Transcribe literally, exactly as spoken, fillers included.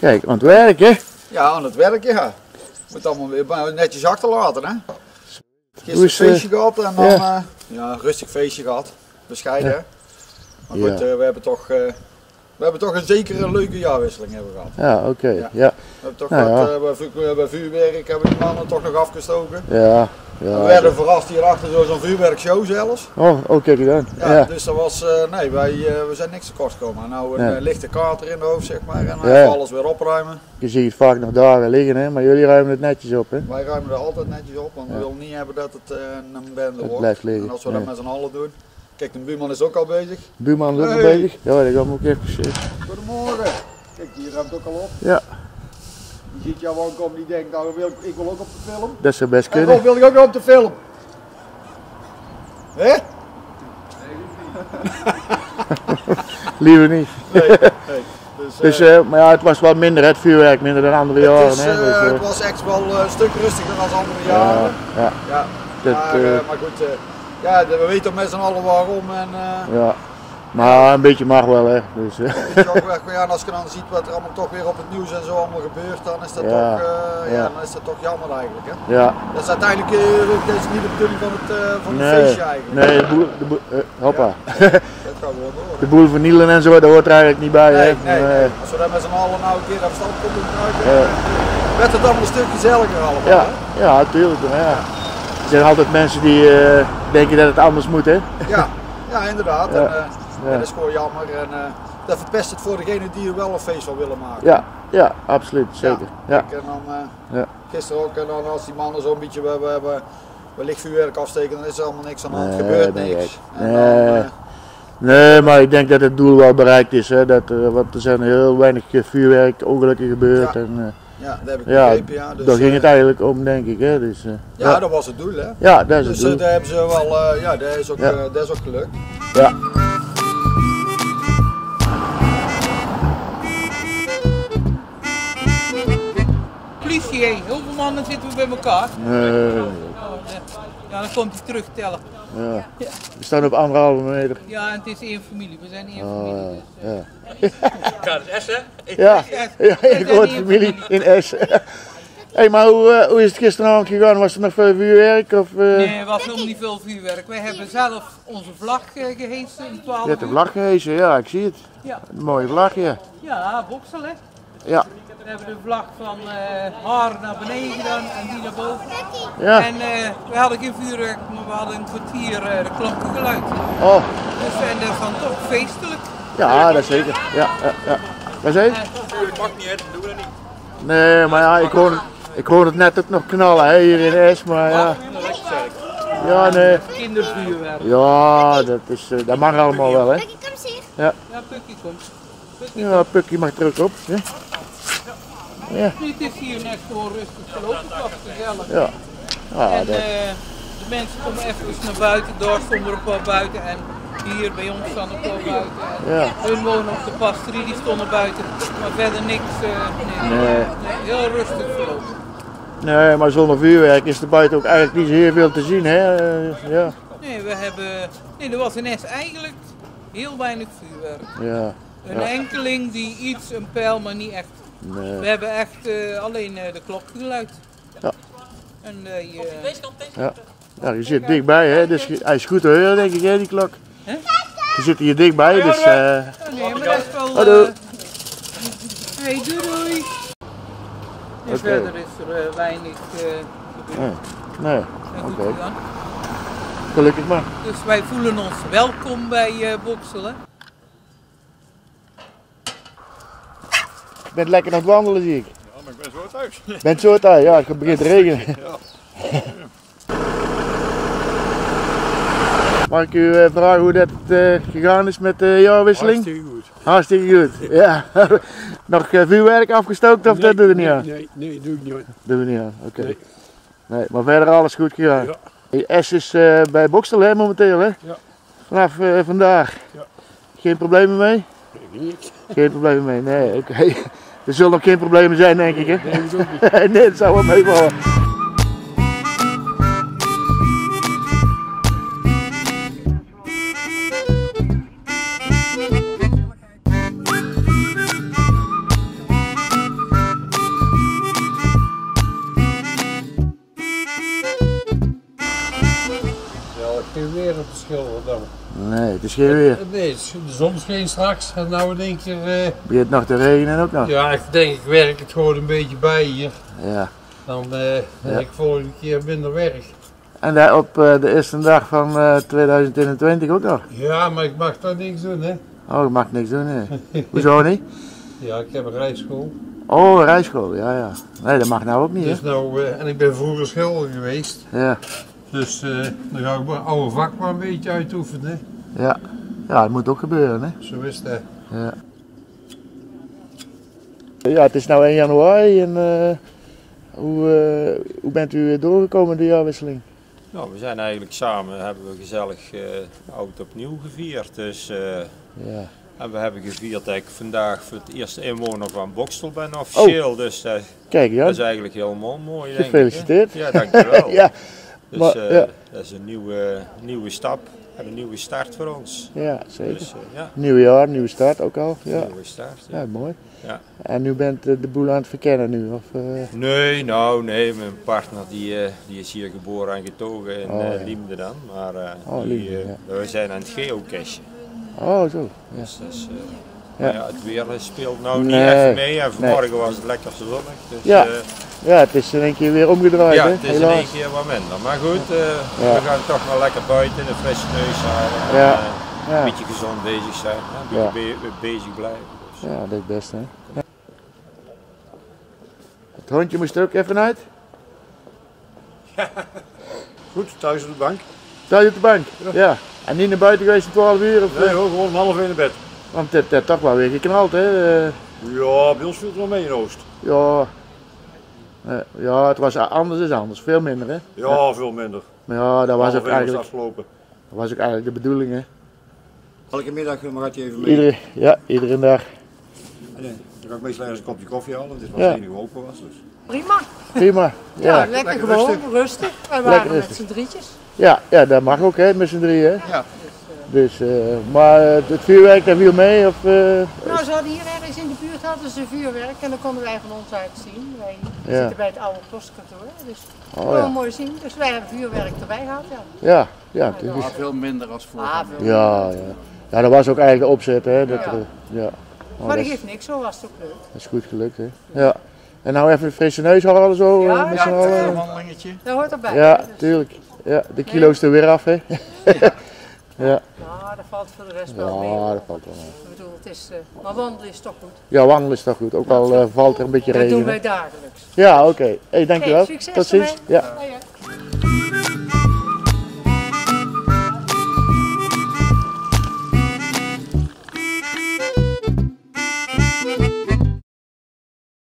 Kijk, aan het werk hè? Ja, aan het werk ja. Moet allemaal weer netjes achterlaten hè. Gisteren Hoe is, een feestje uh, gehad en dan ja. uh, ja, een rustig feestje gehad. Bescheiden hè. Ja. Maar goed, Ja. uh, we hebben toch... Uh, We hebben toch een zekere leuke jaarwisseling hebben gehad. Ja, oké. Okay. Ja. Ja. We hebben toch Nou, wat, ja. uh, bij, vu bij vuurwerk hebben die mannen toch nog afgestoken. Ja. Ja, we werden verrast hierachter door zo'n vuurwerkshow zelfs. Oh, oké okay, gedaan. Ja, Ja. Dus dat was, uh, nee, wij uh, we zijn niks tekort gekomen. Nou een ja. uh, lichte kater in de hoofd zeg maar en ja. alles weer opruimen. Je ziet het vaak nog dagen liggen hè, maar jullie ruimen het netjes op hè? Wij ruimen er altijd netjes op, want ja. we willen niet hebben dat het uh, een bende wordt. Blijft liggen. En als we ja. dat met z'n allen doen. Kijk, de buurman is ook al bezig. De buurman is ook hey. al bezig? Ja, dat gaan we ook even. Goedemorgen. Kijk, hier ruimt ook al op. Ja. Die ziet jou aankomen die denkt, nou wil, ik wil ook op de film. Dat zou best En kunnen. Rob, wil je ook nog op de film? Hé? Nee, Liever niet. nee, nee. Dus, Dus, uh, uh, maar ja, het was wat minder, het vuurwerk, minder dan andere jaren. het, is, hè? uh, Dus, uh, het was echt wel uh, een stuk rustiger dan andere ja, jaren. ja. Ja. Dat, maar, uh, uh, maar goed, uh, ja, we weten ook met z'n allen waarom. En, uh, ja. Maar een beetje mag wel hè. Dus, uh. ja, en als je dan ziet wat er allemaal toch weer op het nieuws en zo allemaal gebeurt, dan is dat, ja. toch, uh, ja. Ja. dan is dat toch jammer eigenlijk. Hè? Ja. Dat is uiteindelijk uh, dat is niet de bedoeling van het, uh, van het Nee. feestje eigenlijk. Nee, de boel, de boel, uh, hoppa. Ja. Dat gaat gewoon door. De boel vernielen en zo, dat hoort er eigenlijk niet bij. Nee, hè? nee, Uh, nee. Als we daar met z'n allen nou een keer afstand konden gebruiken, Ja. werd het allemaal een stuk gezelliger allemaal. Ja, Hè? ja, natuurlijk. Ja. Er zijn altijd mensen die uh, denken dat het anders moet, hè? Ja, ja inderdaad. Ja. En, uh, Ja. ja, dat is gewoon jammer. En, uh, dat verpest het voor degene die er wel een feest van willen maken. Ja, ja, absoluut, zeker. Ja. Kijk, en dan, uh, Ja. gisteren ook, en dan als die mannen zo'n beetje we, we, we, we licht vuurwerk afsteken, dan is er allemaal niks aan de hand. Nee, gebeurt nee, niks. nee. En dan, uh, Nee, maar ik denk dat het doel wel bereikt is, hè? Dat, uh, want er zijn heel weinig vuurwerk ongelukken gebeurd. Ja. En, uh, ja, dat heb ik ja, begrepen. Ja, dus, daar ging uh, het eigenlijk om, denk ik. Hè? Dus, uh, ja, ja. dat was het doel, hè? Ja, dat is Dus het doel. uh, daar hebben ze wel, uh, ja, dat is ook, Ja. uh, dat is ook gelukt. Ja. Politie, hé. Hoeveel mannen zitten we bij elkaar? Nee, Oh, ja, dan komt hij terugtellen. ja. We staan op anderhalve meter. Ja, en het is één familie. We zijn één Oh, familie. Dus, uh, ja. Ja, dat is Essen. Ja, ja, ik hoor familie in Essen. Hey, maar hoe, uh, hoe is het gisteravond gegaan? Was er nog veel vuurwerk? Of, uh... Nee, er was helemaal niet veel vuurwerk. Wij hebben zelf onze vlag uh, gehezen om twaalf Je hebt uur. een vlag gehezen, ja, ik zie het. Ja, Een mooie vlag, ja. ja, Boksel, hè. Ja, We hebben de vlag van uh, haar naar beneden gedaan en die naar boven. ja. En uh, we hadden geen vuurwerk, maar we hadden een kwartier uh, de klokkengeluid. Oh, Dus en dat is dan toch feestelijk. ja, dat zeker. Ja, ja, ja. Wat zei je? Het mag niet, hè? Dat doen we dat niet. Nee, maar ja, ik hoor, ik hoor het net ook nog knallen hè, hier in Essen, maar ja. Ja, nee. Kindervuurwerk. Ja, dat, is, uh, dat mag allemaal wel, hè. Ja, Pukkie komt. Pukkie. Ja, Pukkie mag er ook op. Ja. Ja, Het is hier net gewoon rustig gelopen, het was gezellig. ja. Ja, En dat, uh, de mensen komen even naar buiten, daar stonden er een paar buiten en hier bij ons staan een paar buiten. En ja. hun wonen op de pastorie, die stonden buiten, maar verder niks. Uh, nee, Nee. nee, heel rustig verlopen. Nee, maar zonder vuurwerk is er buiten ook eigenlijk niet zo heel veel te zien, hè. Uh, ja. Nee, we hebben, nee, er was in Essen eigenlijk heel weinig vuurwerk. Ja. Een Ja. enkeling die iets, een pijl, maar niet echt. Nee. We hebben echt uh, alleen uh, de klok geluid. Ja. En, uh, je, Ja. Ja, je zit dichtbij, hè. Dus je- hij is goed te horen, denk ik, hè, die klok. Hè? Je zit hier dichtbij, dus... Uh, oh, nee, maar dat is wel... Uh, Hallo. Hey, doei doei. En Oké. verder is er uh, weinig uh, gebeurd. nee, nee. En goed Oké. gedaan. Gelukkig maar. Dus wij voelen ons welkom bij uh, Boksel, hè? Je bent lekker aan het wandelen, zie ik. Ja, maar ik ben zo thuis. Je bent zo thuis, ja, het begint te regenen. Mag ik u uh, vragen hoe dat uh, gegaan is met de jaarwisseling? Hartstikke goed. Hartstikke goed, ja. Nog uh, vuurwerk afgestookt of dat doe je niet aan? Nee, nee, doe ik niet aan. Doe je niet aan, oké. Nee. Nee, maar verder alles goed gegaan. Ja. Hey, S is uh, bij Boksel hè, momenteel hè? Ja. Vanaf uh, vandaag. Ja. Geen problemen mee? Ik niet. Geen problemen mee, nee, oké. Okay. Er zullen nog geen problemen zijn denk ik hè? Nee, dat ook niet. Nee, dat zou wel meevallen. geen weer op de schilderen dan. Nee, het is geen weer. Nee, de zon scheen straks en nou in één keer... Uh, Begint nog te regenen ook nog. Ja, ik denk ik werk het gewoon een beetje bij hier. Ja. Dan uh, heb ja. ik volgende keer minder werk. En daar op uh, de eerste dag van uh, tweeduizend eenentwintig ook nog? Ja, maar ik mag daar niks doen, hè. Oh, je mag niks doen, nee. Hoezo niet? Ja, ik heb een rijschool. Oh, een rijschool, ja, ja. Nee, dat mag nou ook niet, dus hè? Nou, uh, en ik ben vroeger schilder geweest. Ja. Dus uh, dan ga ik mijn oude vak maar een beetje uitoefenen. Ja. Ja, dat moet ook gebeuren, hè? Zo is het. Ja. Ja, het is nu één januari en uh, hoe, uh, hoe bent u doorgekomen de jaarwisseling? Nou, we zijn eigenlijk samen, hebben we gezellig uh, oud opnieuw gevierd. Dus, uh, ja. En we hebben gevierd dat ik vandaag voor het eerste inwoner van Bokstel ben officieel. Oh. Dus uh, kijk, ja. dat is eigenlijk helemaal mooi. Gefeliciteerd. Denk ik, ja, dankjewel. ja. Dus maar, uh, ja. dat is een nieuwe, nieuwe stap en een nieuwe start voor ons. Ja, zeker. Dus, uh, ja. Nieuw jaar, nieuwe start ook al. Ja. Nieuwe start. Ja, ja mooi. Ja. En u bent uh, de boel aan het verkennen nu? Of, uh... Nee, nou nee, mijn partner die, uh, die is hier geboren en getogen in oh, uh, ja. Liemde dan. Maar uh, oh, die, Liemde, uh, ja. we zijn aan het geocachen. Oh, zo. Ja. Dus, dus, uh, ja. ja, het weer speelt nou nee, niet echt mee en vanmorgen nee. was het lekker zonnig. Dus, ja. Uh, ja, het is in één keer weer omgedraaid. ja, hè? het is Helaas. in één keer wat minder. Maar goed, uh, ja. we gaan toch maar lekker buiten in de frisse neus halen. En, ja. uh, ja. een beetje gezond bezig zijn, hè? Een beetje ja. be bezig blijven. Dus. Ja, dat is het beste. Hè? Ja. Het hondje moest er ook even uit? Ja. Goed, thuis op de bank. Thuis op de bank? Ja. ja. En niet naar buiten geweest om twaalf uur? Of, nee hoor, gewoon om half één in bed. Want het heeft toch wel weer geknald, hè? Uh, ja, bij ons viel het wel mee in Oost. Ja. Uh, ja, het was anders is anders. Veel minder, hè? Ja, ja. veel minder. Maar ja, dat was half ook eigenlijk... afgelopen. Dat was ook eigenlijk de bedoeling, hè? Elke middag maar gaat je even mee. Iedere, ja, iedere dag. Nee, dan ga ik meestal ergens een kopje koffie halen, dit was ja. het enige open was. Dus. Prima. Prima, ja. Ja, lekker, lekker gewoon, rustig. rustig. Wij waren lekker met z'n drietjes. Ja, ja, dat mag ook, hè, met z'n drieën. Ja. Dus, uh, maar uh, het vuurwerk, dat viel mee? Of, uh, nou, ze hadden hier ergens in de buurt hadden ze vuurwerk en dan konden wij van ons uit zien. Wij ja. zitten bij het oude postkantoor, dus oh, gewoon ja. mooi zien. Dus wij hebben vuurwerk erbij gehad, ja. Ja, ja. ja, ja veel minder als voor. Ah, ja, ja. Ja, dat was ook eigenlijk de opzet, hè. Dat, ja. Er, ja. Oh, maar dat geeft niks, zo was het ook leuk. Dat is goed gelukt, hè. Ja. En nou even een frisse neus halen zo. Ja, met ja, ja een wandelingetje. Dat hoort erbij. Ja, dus. tuurlijk. Ja, de kilo's nee. er weer af, hè. ja. Ja, dat valt voor de rest wel ja, mee. Ja, dat valt wel mee. Ik bedoel, het is, uh, maar wandelen is toch goed? Ja, wandelen is toch goed. Ook al uh, valt er een beetje dat regen. Dat doen wij dagelijks. Ja, oké. Okay. Hey, dankjewel. Hey, succes tot ziens. Ja. Ja, ja.